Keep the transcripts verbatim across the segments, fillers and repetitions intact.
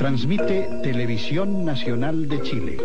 Transmite Televisión Nacional de Chile.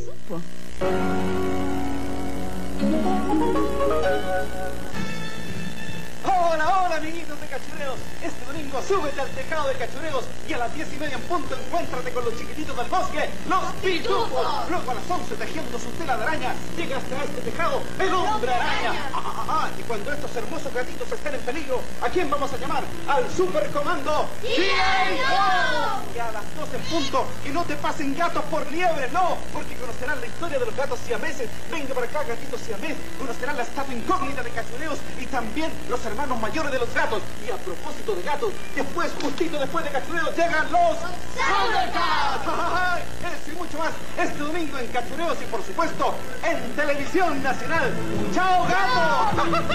Hola, hola, amiguitos de Cachureos. Este domingo súbete al tejado de Cachureos y a las diez y media en punto encuéntrate con los chiquititos del bosque, los pitufos. Luego a las once, tejiendo su tela de araña, llega hasta este tejado el hombre araña. Ah, ah, ah, y cuando estos hermosos gatitos estén en peligro, ¿a quién vamos a llamar? Al supercomando G I Joe. Y a las doce en punto, que no te pasen gatos por liebre, no, porque conocerán la historia de los gatos siameses. Venga para acá, gatitos siamés, conocerán la estatua incógnita de Cachureos y también los hermanos mayores de los gatos. Y a propósito de gatos, después, justito después de Cachureos, llegan los Thundercats. Eso y mucho más este domingo en Cachureos y por supuesto en Televisión Nacional. ¡Chao, gato!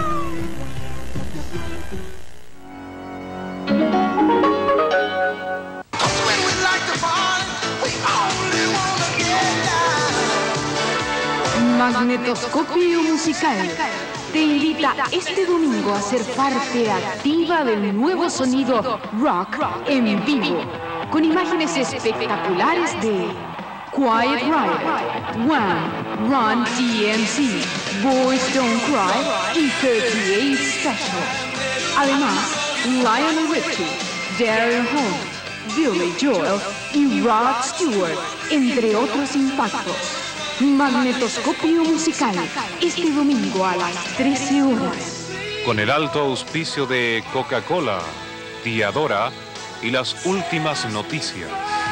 Magnetoscopio Musical te invita este domingo a ser parte activa del nuevo sonido rock en vivo, con imágenes espectaculares de Quiet Riot, Wham, Run D M C, Boys Don't Cry y treinta y ocho Special. Además, Lionel Richie, Daryl Hall, Billy Joel y Rod Stewart, entre otros impactos. Magnetoscopio Musical, este domingo a las trece horas. Con el alto auspicio de Coca-Cola, Diadora y las últimas noticias.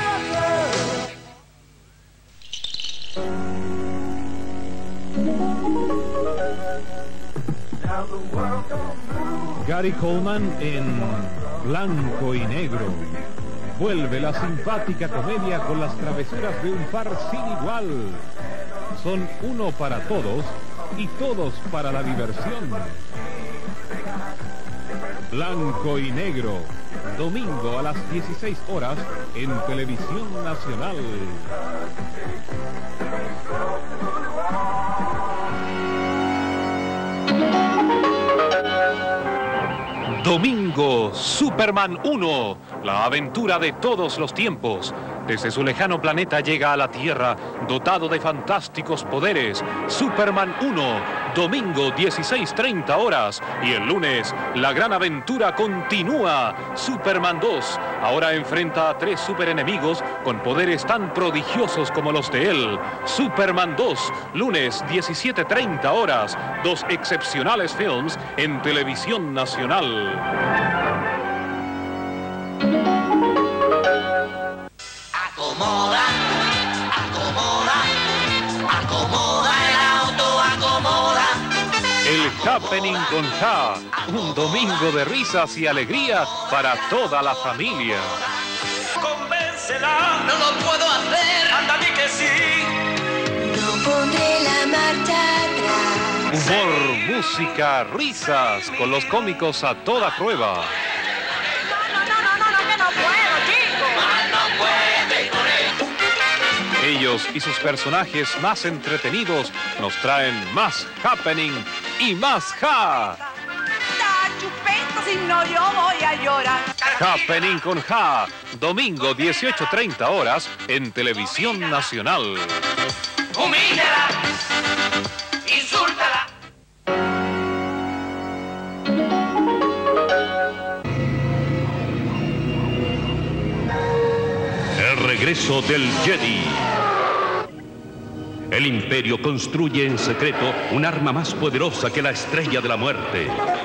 Gary Coleman en Blanco y Negro. Vuelve la simpática comedia con las travesuras de un par sin igual. Son uno para todos y todos para la diversión. Blanco y Negro, domingo a las dieciséis horas en Televisión Nacional. Domingo, Superman uno, la aventura de todos los tiempos. Desde su lejano planeta llega a la Tierra, dotado de fantásticos poderes. Superman uno, domingo dieciséis treinta horas. Y el lunes, la gran aventura continúa. Superman dos, ahora enfrenta a tres superenemigos con poderes tan prodigiosos como los de él. Superman dos, lunes diecisiete treinta horas. Dos excepcionales films en Televisión Nacional. Acomoda, acomoda, acomoda el auto, acomoda. El Happening con Ja, un domingo de risas y alegría para toda la familia. Convéncela, no lo puedo hacer, anda di que sí. No pondré la marcha atrás. Humor, música, risas, con los cómicos a toda prueba. Ellos y sus personajes más entretenidos nos traen más happening y más ja. Está chupento, si no yo voy a llorar. Happening con Ja, domingo dieciocho treinta horas en Televisión Nacional. Humíllala, insúltala. El regreso del Jedi. El Imperio construye en secreto un arma más poderosa que la Estrella de la Muerte.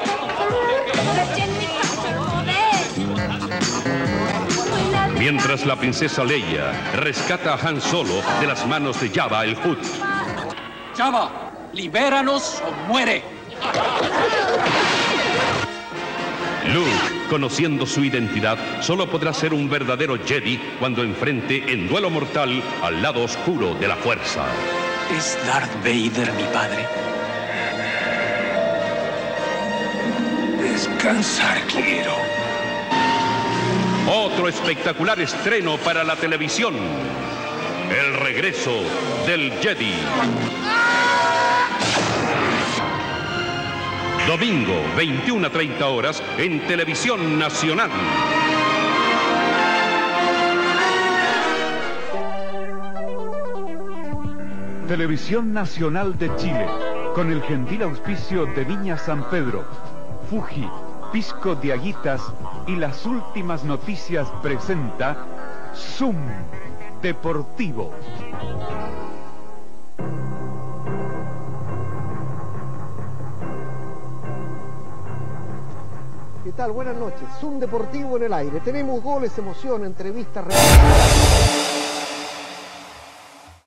Mientras la princesa Leia rescata a Han Solo de las manos de Jabba el Hutt. Jabba, libéranos o muere. Luke, conociendo su identidad, solo podrá ser un verdadero Jedi cuando enfrente en duelo mortal al lado oscuro de la fuerza. ¿Es Darth Vader mi padre? Descansar quiero. Otro espectacular estreno para la televisión. El regreso del Jedi. Domingo, veintiuna treinta horas, en Televisión Nacional. Televisión Nacional de Chile, con el gentil auspicio de Viña San Pedro, Fuji, Pisco de Aguitas y las últimas noticias presenta Zoom Deportivo. ¿Qué tal? Buenas noches. Zoom Deportivo en el aire. Tenemos goles, emoción, entrevistas reales.